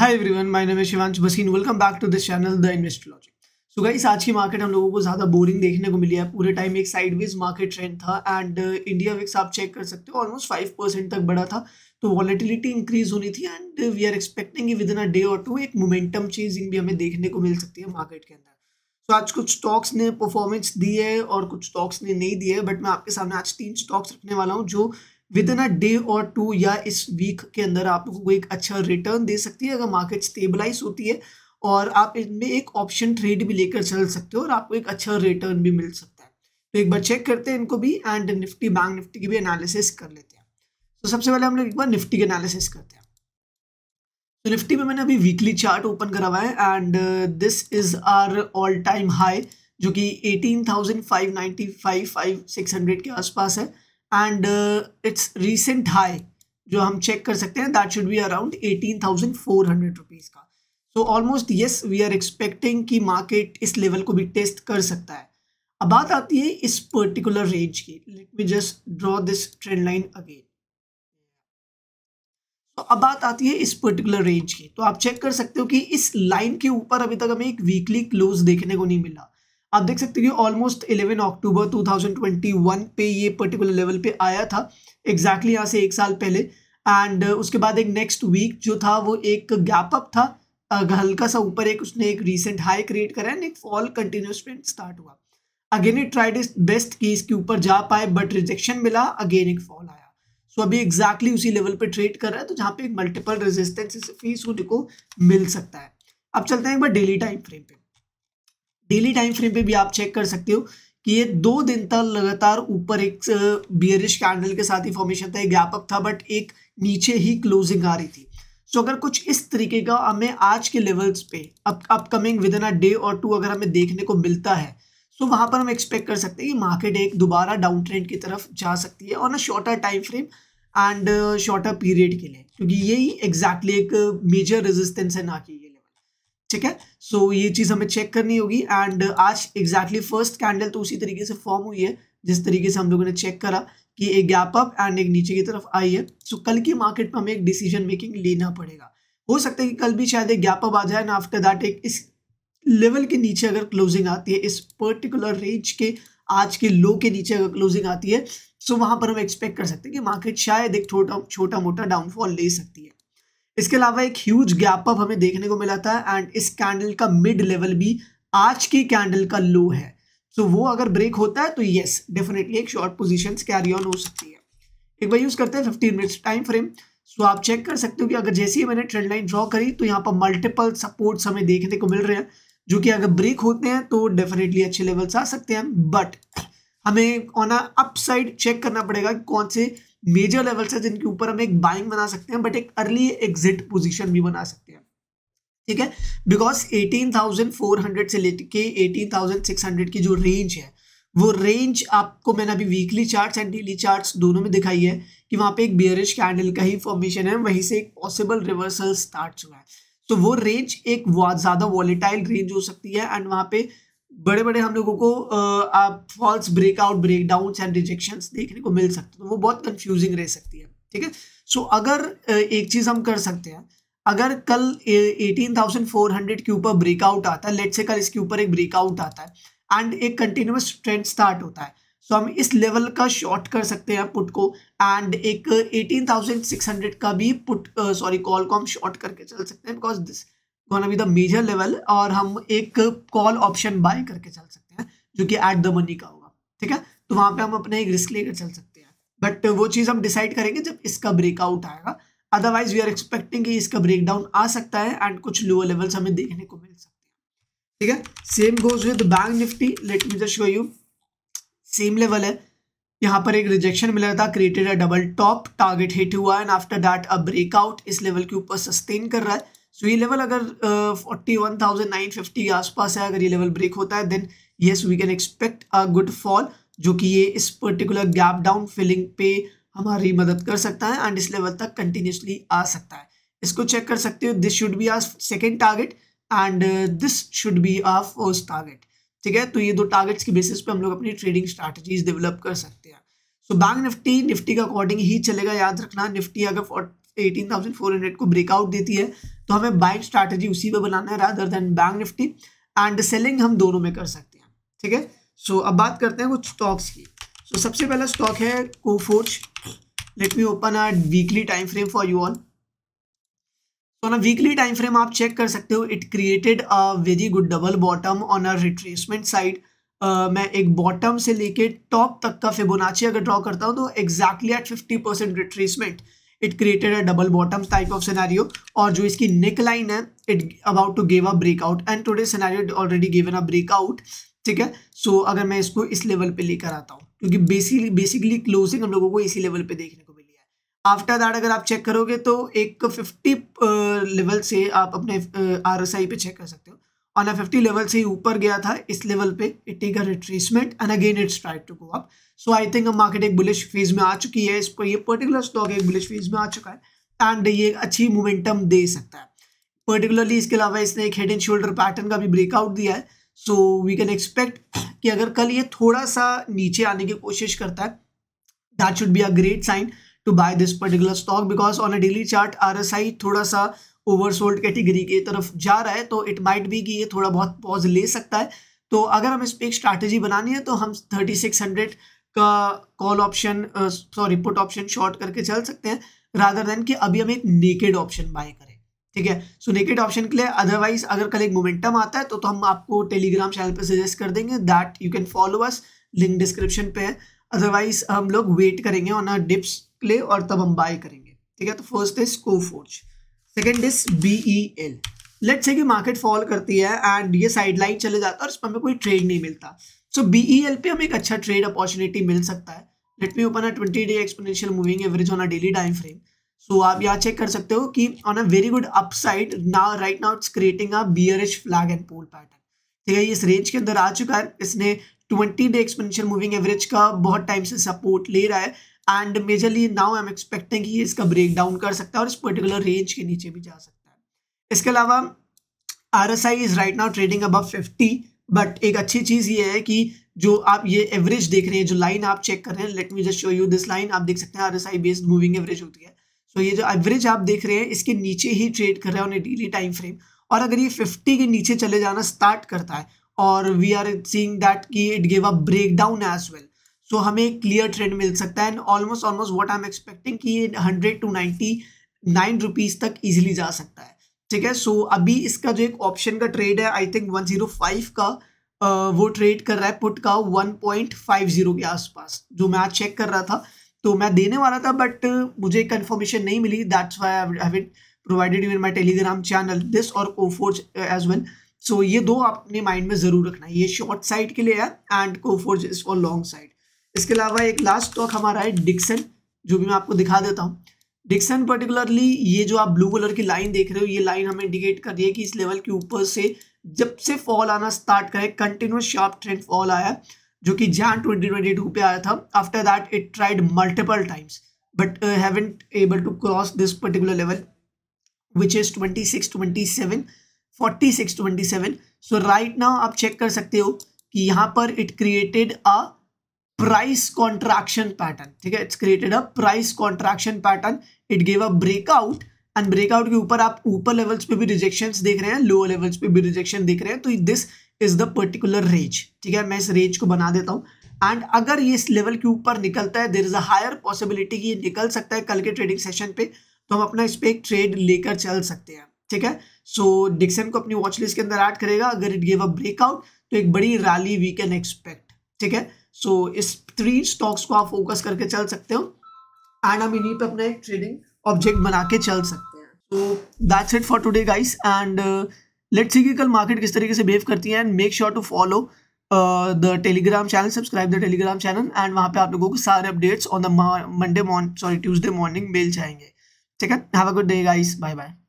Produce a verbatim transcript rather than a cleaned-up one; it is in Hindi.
हाय एवरीवन, माय नेम है Shivansh Basin. Welcome back to this channel the invest logic. So guys, आज की मार्केट हम लोगों को ज़्यादा बोरिंग देखने को मिली है। पूरे टाइम एक साइडवेज मार्केट ट्रेंड था एंड इंडिया विक्स आप चेक कर सकते हो ऑलमोस्ट फाइव परसेंट तक बढ़ा था। तो वॉलेटिलिटी इंक्रीज होनी थी and we are expecting within a day or two एक मोमेंटम चेंजिंग भी हमें देखने को मिल सकती है मार्केट के अंदर। तो आज कुछ स्टॉक्स ने परफॉर्मेंस दी है और कुछ स्टॉक्स ने नहीं दी है, बट मैं आपके सामने आज तीन स्टॉक्स रखने वाला हूँ जो within a day or two या इस वीक के अंदर आप लोगों को एक अच्छा रिटर्न दे सकती है अगर मार्केट स्टेबलाइज होती है, और आप इनमें एक ऑप्शन ट्रेड भी लेकर चल सकते हो और आपको एक अच्छा रिटर्न भी मिल सकता है। तो एक बार चेक करते हैं इनको भी एंड निफ्टी बैंक निफ्टी की भी एनालिसिस कर लेते हैं। तो सबसे पहले हम लोग एक बार निफ्टी की एनालिसिस करते हैं। तो निफ्टी में मैंने अभी वीकली चार्ट ओपन करा हुआ है and this is our all time high जो कि eighteen thousand five ninety five five six hundred के आसपास है एंड इट्स रीसेंट हाई जो हम चेक कर सकते हैं that should be around eighteen thousand four hundred rupees का। So almost yes, we are expecting कि मार्केट इस लेवल को भी टेस्ट कर सकता है। अब बात आती है इस पर्टिकुलर रेंज की। Let me just draw this trend line again. तो अब बात आती है इस पर्टिकुलर रेंज की। तो आप चेक कर सकते हो कि इस लाइन के ऊपर अभी तक हमें एक वीकली क्लोज देखने को नहीं मिला। आप देख सकते हो कि almost eleven October two thousand twenty one पे ये पर्टिकुलर लेवल पे आया था, एग्जैक्टली यहाँ से एक साल पहले। एंड उसके बाद एक नेक्स्ट वीक जो था वो एक गैप अप था, हल्का सा ऊपर एक उसने एक रीसेंट हाई क्रिएट करा एंड एक फॉल कंटिन्यूस ट्रेंड स्टार्ट हुआ। Again it tried its best कि इसके ऊपर जा पाए बट रिजेक्शन मिला, अगेन एक फॉल आया। सो so, अभी एग्जैक्टली exactly उसी लेवल पे ट्रेड कर रहा है, तो जहाँ पे एक मल्टीपल रेजिस्टेंस फेस होने को मिल सकता है। अब चलते हैं एक बार डेली टाइम फ्रेम पे। डेली टाइम फ्रेम पे भी आप चेक कर सकते हो कि ये दो दिन तक लगातार ऊपर एक बियरिश कैंडल के साथ ही फॉर्मेशन था, एक गैप अप था बट एक नीचे ही क्लोजिंग आ रही थी। सो so, अगर कुछ इस तरीके का हमें आज के लेवल्स पे up upcoming within a day or two अगर हमें देखने को मिलता है, सो so वहां पर हम एक्सपेक्ट कर सकते हैं कि मार्केट एक दोबारा डाउन ट्रेंड की तरफ जा सकती है on a shorter time frame and shorter period के लिए, क्योंकि यही एग्जैक्टली एक मेजर रेजिस्टेंस है ना कि ये लेवल। ठीक है, सो so, ये चीज़ हमें चेक करनी होगी। एंड आज एग्जैक्टली फर्स्ट कैंडल तो उसी तरीके से फॉर्म हुई है जिस तरीके से हम लोगों ने चेक करा कि एक गैप अप एंड एक नीचे की तरफ आई है। सो so, कल की मार्केट में हमें एक डिसीजन मेकिंग लेना पड़ेगा। हो सकता है कि कल भी शायद एक गैप अप आ जाए एंड आफ्टर दैट एक इस लेवल के नीचे अगर क्लोजिंग आती है, इस पर्टिकुलर रेंज के आज के लो के नीचे अगर क्लोजिंग आती है, सो वहां पर हम एक्सपेक्ट कर सकते हैं कि मार्केट शायद एक छोटा छोटा मोटा डाउनफॉल ले सकती है। इसके अलावा एक ह्यूज गैप अप हमें देखने को मिला था एंड इस कैंडल का मिड लेवल भी आज की कैंडल का लो है। सो वो अगर ब्रेक होता है तो यस डेफिनेटली एक शॉर्ट पोजीशन कैरी ऑन हो सकती है। एक बार यूज करते हैं fifteen minutes time frame. So आप चेक कर सकते हो कि अगर जैसे ही मैंने ट्रेंड लाइन ड्रॉ करी तो यहाँ पर मल्टीपल सपोर्ट्स हमें देखने को मिल रहे हैं, जो कि अगर ब्रेक होते हैं तो डेफिनेटली अच्छे लेवल्स आ सकते हैं, बट हमें ऑन अ अपसाइड चेक करना पड़ेगा कि कौन से मेजर लेवल्स है जिनके ऊपर हम एक बाइंग बना सकते हैं बट एक अर्ली एग्जिट पोजीशन भी बना सकते हैं। ठीक है, because eighteen thousand four hundred से लेके एटीन थाउजेंड सिक्स हंड्रेड की जो रेंज है, वो रेंज आपको मैंने अभी weekly charts and daily charts दोनों में दिखाई है कि वहां पे एक बियरिश कैंडल का ही फॉर्मेशन है, वहीं से एक पॉसिबल रिवर्सल स्टार्ट हुआ है। तो वो रेंज एक ज्यादा वॉलेटाइल रेंज हो सकती है एंड वहां पे बड़े बड़े हम लोगों को आप false breakout breakdowns and rejections देखने को मिल सकते हैं, तो वो बहुत कंफ्यूजिंग रह सकती है। ठीक है, सो so, अगर एक चीज हम कर सकते हैं, अगर कल एटीन थाउजेंड फोर हंड्रेड के ऊपर ब्रेकआउट आता है, लेट से कल इसके ऊपर एक ब्रेकआउट आता है एंड एक कंटिन्यूअस ट्रेंड स्टार्ट होता है, सो so हम इस लेवल का शॉर्ट कर सकते हैं पुट को एंड एक एटीन थाउजेंड सिक्स हंड्रेड का भी पुट सॉरी कॉल को हम शॉर्ट करके चल सकते हैं, because this gonna be the major level, और हम एक कॉल ऑप्शन बाय करके चल सकते हैं जो कि एट द मनी का होगा। ठीक है, तो वहां पे हम अपने एक रिस्क लेकर चल सकते हैं, बट वो चीज हम डिसाइड करेंगे जब इसका ब्रेकआउट आएगा। अदरवाइज वी आर एक्सपेक्टिंग कि इसका ब्रेकडाउन आ सकता है एंड कुछ लोअर लेवल्स हमें देखने को मिल सकते हैं। ठीक है, same goes with bank Nifty. Let me just show you, same level है, यहाँ पर एक रिजेक्शन मिला था, created a double top, target hit हुआ and after that a breakout इस लेवल के ऊपर सस्टेन कर रहा है। सो so, ये लेवल अगर forty one thousand nine fifty के आसपास है, अगर ये लेवल ब्रेक होता है then yes we can expect a good fall, जो कि ये इस पर्टिकुलर गैप डाउन फिलिंग पे हमारी मदद कर सकता है एंड इस लेवल तक कंटिन्यूसली आ सकता है। इसको चेक कर सकते हो, this should be our second target and this should be our first target. ठीक है, तो ये दो टारगेट्स की बेसिस पे हम लोग अपनी ट्रेडिंग स्ट्रैटेजीज डेवलप कर सकते हैं। सो बैंक निफ्टी निफ्टी का अकॉर्डिंग ही चलेगा, याद रखना। निफ्टी अगर एटीन थाउजेंड फोर हंड्रेड को ब्रेकआउट देती है तो हमें बाइंग स्ट्रैटेजी उसी पे बनाना है rather than bank Nifty, and selling हम दोनों में कर सकते हैं, ठीक है। सो अब बात करते हैं कुछ स्टॉक्स की। सो सबसे पहला स्टॉक है Coforge. Let me open a weekly time frame for you all. तो ना वीकली टाइम फ्रेम आप चेक कर सकते हो, it created a very good double bottom on a retracement side. मैं एक बॉटम से लेके टॉप तक का फिबोनाची अगर ड्रॉ करता हूँ तो exactly at fifty percent retracement it created a double bottom type of scenario, और जो इसकी नेक लाइन है it about to give a breakout, and today scenario already given a breakout, ठीक है। सो so, अगर मैं इसको इस लेवल पे लेकर आता हूँ क्योंकि बेसिकली बेसिकली क्लोजिंग हम लोगों को इसी लेवल पे देखने को मिली है। आफ्टर दैट अगर आप चेक करोगे तो एक फिफ्टी लेवल से आप अपने आर एस आई पे चेक कर सकते हो, ऑन अ फिफ्टी लेवल से ही ऊपर गया था इस लेवल पे, it take a retracement and again it's tried to go up. So I think market एक बुलिश फेज में आ चुकी है, इस पर ये पर्टिकुलर स्टॉक एक बुलिश फेज में आ चुका है एंड ये अच्छी मोमेंटम दे सकता है। पर्टिकुलरली इसके अलावा इसने एक हेड एंड शोल्डर पैटर्न का भी ब्रेकआउट दिया है, सो वी कैन एक्सपेक्ट कि अगर कल ये थोड़ा सा नीचे आने की कोशिश करता है that should be a great sign to buy this particular stock, because on a daily chart RSI थोड़ा सा ओवरसोल्ड कैटेगरी की तरफ जा रहा है, तो इट माइट बी कि ये थोड़ा बहुत पॉज ले सकता है। तो अगर हम इस पर एक स्ट्रैटेजी बनानी है तो हम थर्टी सिक्स हंड्रेड का call option sorry put option short करके चल सकते हैं रादर देन कि अभी हम एक नेकेड ऑप्शन बाय करें, ठीक है। सो नेकेड ऑप्शन के लिए अदरवाइज अगर कल एक मोमेंटम आता है तो, तो हम आपको टेलीग्राम चैनल पे सजेस्ट कर देंगे that you can follow us, link description पे है। अदरवाइज हम लोग वेट करेंगे ऑन अ डिप्स के लिए और तब हम बाय करेंगे, ठीक है। तो first is Coforge, second is BEL. Let's say कि मार्केट फॉल करती है एंड ये साइड लाइन चले जाता है और इस पर हमें कोई ट्रेड नहीं मिलता, सो बीईएल पे हमें एक अच्छा ट्रेड अपॉर्चुनिटी मिल सकता है। Let me open a twenty day exponential moving average on a daily time frame. So आप यहाँ चेक कर सकते हो कि on a very good upside now right now it's creating a bearish flag and pole pattern, ठीक है। इस रेंज के अंदर आ चुका है, इसने twenty day exponential moving average का बहुत टाइम से सपोर्ट ले रहा है and majorly now I am expecting कि ये इसका ब्रेक डाउन कर सकता है और इस पर्टिकुलर रेंज के नीचे भी जा सकता है। इसके अलावा RSI is right now trading above fifty, but एक अच्छी चीज ये है कि जो आप ये एवरेज देख रहे हैं, जो लाइन आप चेक कर रहे हैं, let me just show you this line, आप देख सकते हैं आरएसआई बेस्ड मूविंग एवरेज होती है। सो so, ये जो एवरेज आप देख रहे हैं इसके नीचे ही ट्रेड कर रहा है on a daily time frame, और अगर ये फिफ्टी के नीचे चले जाना स्टार्ट करता है और वी आर सीइंग दैट कि it give a break down as well, so हमें एक क्लियर ट्रेंड मिल सकता है and almost almost what I am expecting कि ये hundred two ninety nine rupees तक इजीली जा सकता है, ठीक है। सो so, अभी इसका जो एक ऑप्शन का ट्रेड है I think one zero five का uh, वो ट्रेड कर रहा है पुट का वन पॉइंट फाइव जीरो के आसपास, जो मैं आज चेक कर रहा था तो मैं देने वाला था बट मुझे कंफर्मेशन नहीं मिली, that's why I have provided you in my Telegram channel this और कोफोर्ज एज वेल। सो ये दो आप अपने माइंड में जरूर रखना है, ये शॉर्ट साइड के लिए है and Coforge is for long side. इसके अलावा एक लास्ट स्टॉक हमारा है डिक्सन, जो भी मैं आपको दिखा देता हूँ। डिक्सन पर्टिकुलरली ये जो आप ब्लू कलर की लाइन देख रहे हो, ये लाइन हमें इंडिकेट कर रही है कि इस लेवल के ऊपर से जब से फॉल आना स्टार्ट करे, कंटिन्यूस शार्प ट्रेंड फॉल आया जो कि जैन ट्वेंटी ट्वेंटी टू पे आया था। After that it tried multiple times but haven't able to cross this particular level which is twenty six twenty seven forty six twenty seven. So right now आप चेक कर सकते हो कि यहाँ पर it created a price contraction pattern, ठीक है। It's created a price contraction pattern, it give a breakout and breakout के ऊपर आप ऊपर लेवल्स पे भी रिजेक्शंस देख रहे हैं, लोअर लेवल्स पे भी रिजेक्शन देख रहे हैं, तो this is the particular range, ठीक है। मैं इस रेंज को बना देता हूँ एंड अगर ये इस लेवल के ऊपर निकलता है there is a higher possibility कि ये निकल सकता है कल के ट्रेडिंग सेशन पे, तो हम अपना इस पे एक ट्रेड लेकर चल सकते हैं, ठीक है। सो डिक्सन को अपनी वॉच लिस्ट के अंदर ऐड करेगा, अगर इट गिव अ ब्रेकआउट तो एक बड़ी रैली वी कैन एक्सपेक्ट, ठीक है। सो so, इस थ्री स्टॉक्स को आप फोकस करके चल सकते हो एंड हम इन्हीं पे अपना एक ट्रेडिंग ऑब्जेक्ट बना के चल सकते हैं। So that's it for today guys and let's see कि कल मार्केट किस तरीके से बिहेव करती है and make sure to follow the Telegram channel, subscribe the Telegram channel and वहाँ पे आप लोगों को सारे updates on the Monday morning sorry Tuesday morning मिल जाएंगे, ठीक है। Have a good day guys, bye bye.